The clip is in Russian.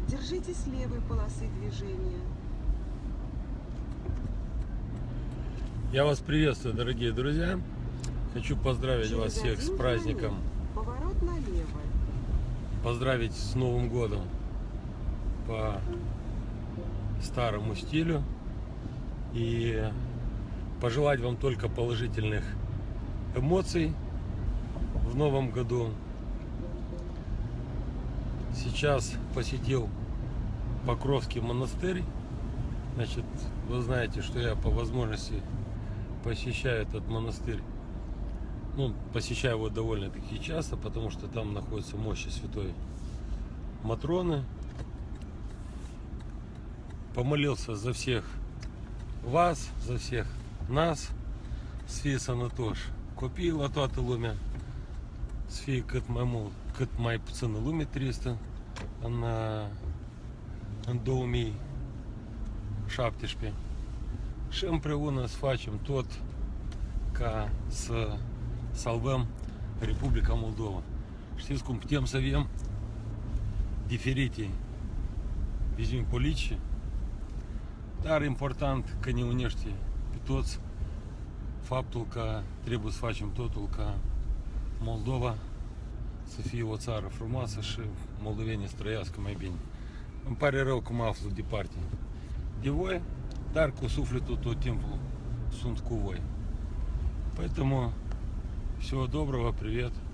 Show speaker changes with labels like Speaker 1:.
Speaker 1: Держитесь левой полосы движения.
Speaker 2: Я вас приветствую, дорогие друзья. Хочу поздравить вас
Speaker 1: Через
Speaker 2: всех с
Speaker 1: 1
Speaker 2: праздником.
Speaker 1: километр поворот налево.
Speaker 2: Поздравить с Новым годом по старому стилю. И пожелать вам только положительных эмоций в новом году. Сейчас посетил Покровский монастырь. Значит, вы знаете, что я по возможности посещаю этот монастырь. Ну, посещаю его довольно-таки часто, потому что там находятся мощи святой Матроны. Помолился за всех вас, за всех нас. Свіса Натош. Купила то лумя. Свій кът май пацаны луми 300. Она доумей шаптишпи. Шем привуна с фачем тот с Салвем Республика Молдова. Штискум птем совем диферити визим поличи. Dar important că ne unește pe toți faptul că trebuie să facem totul ca Moldova să fie o țară frumoasă și moldovenii să trăiască mai bine. Îmi pare rău că mă aflu departe de voi, dar cu sufletul tot timpul sunt cu voi. Поэтому всего доброго, привет.